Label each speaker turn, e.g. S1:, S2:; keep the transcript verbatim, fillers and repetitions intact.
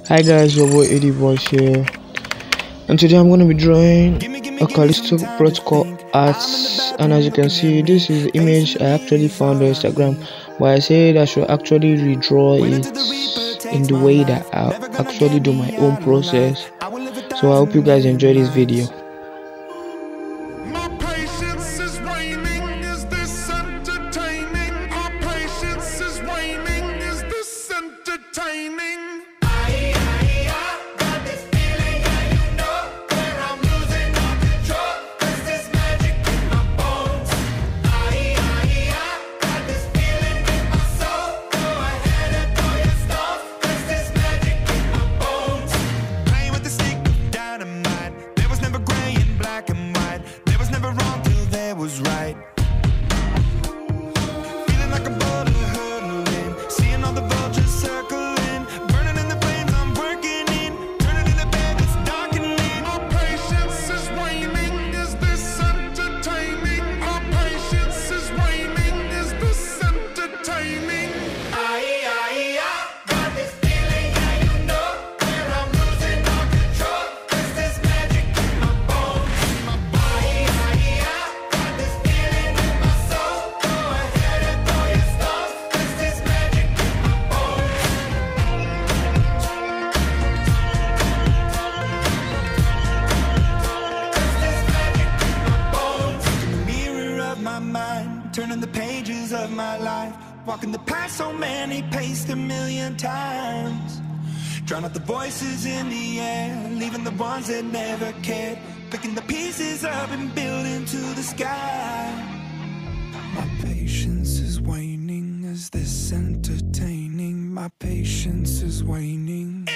S1: Hi guys, your boy Eddie Voice here, and today I'm going to be drawing a Callisto Protocol arts. And as you can see, this is the image I actually found on Instagram, but I said I should actually redraw it in the way that I actually do my own process. So I hope you guys enjoy this video.
S2: Right, feeling like a bullet hurtling, seeing all the vultures circling, burning in the flames I'm working in, turning in the bed it's darkening. My patience is waning, is this entertaining? My patience is waning, is this entertaining? I, I, I got this feeling, yeah you know, where I'm losing all control, cause there's magic in my bones, in my body. I, I, I turning the pages of my life, walking the path so many paced a million times, drown out the voices in the air, leaving the ones that never cared, picking the pieces up and building to the sky. My patience is waning, is this entertaining? My patience is waning.